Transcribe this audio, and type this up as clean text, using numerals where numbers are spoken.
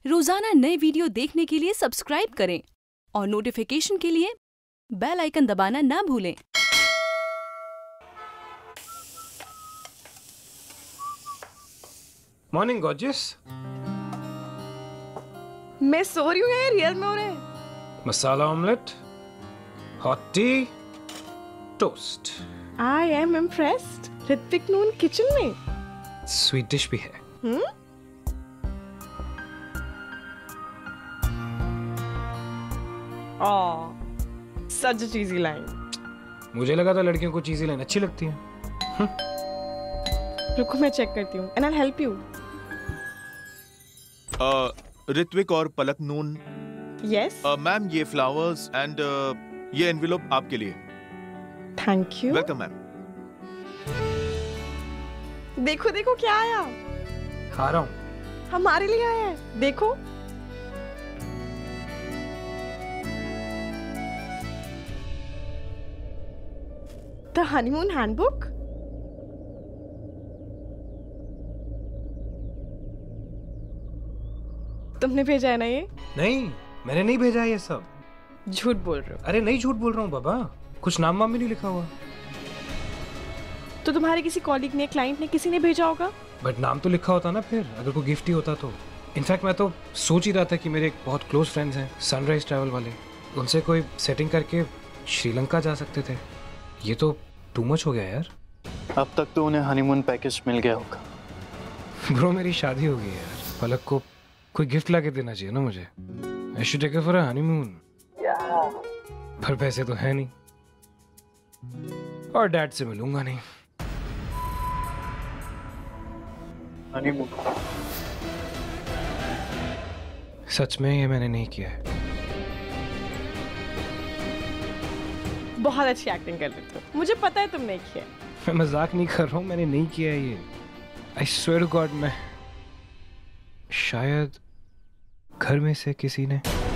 रोजाना नए वीडियो देखने के लिए सब्सक्राइब करें और नोटिफिकेशन के लिए बेल आइकन दबाना ना भूलें। Morning gorgeous. मैं सो रही हूँ या रियल में हो रहा है? Masala omelette, hot tea, toast. I am impressed. Ritvik Noon kitchen में। स्वीट डिश भी है। Such cheesy line. मुझे लगा था लड़कियों को चीज़ी लाइन अच्छी लगती है। रुको मैं चेक करती हूँ and I will help you. Ritvik और पलक नून। यस मैम ये फ्लावर्स एंड ये एनवेलप आपके लिए। Thank you. Welcome ma'am. देखो देखो क्या आया। खा रहा हूँ। हमारे लिए आया है, देखो। The honeymoon handbook. तुमने भेजा है ना ये? नहीं, मैंने नहीं भेजा ये सब। झूठ बोल रहे हो। अरे नहीं झूठ बोल रहा हूँ बाबा, कुछ नाम वाम भी नहीं लिखा हुआ। तो तुम्हारे किसी कॉलीग ने, क्लाइंट ने, किसी ने भेजा होगा। बट नाम तो लिखा होता ना फिर, अगर कोई गिफ्ट ही होता तो। इनफैक्ट मैं तो सोच ही रहा था कि मेरे एक बहुत क्लोज फ्रेंड्स हैं सनराइज ट्रैवल वाले, उनसे कोई सेटिंग करके श्रीलंका जा सकते थे। ये तो टू मच हो गया यार। अब तक तो उन्हें हनीमून पैकेज मिल गया होगा। ब्रो मेरी शादी हो गई है यार, पलक को कोई गिफ्ट ला के देना चाहिए ना मुझे। I should take her for a honeymoon. पर पैसे तो है नहीं और डैड से मिलूंगा नहीं। हनीमून सच में ये मैंने नहीं किया है। बहुत अच्छी एक्टिंग कर रहे हो, मुझे पता है तुम नहीं किया। मैं मजाक नहीं कर रहा हूँ, मैंने नहीं किया है ये। आई स्वेयर टू गॉड, मैं शायद घर में से किसी ने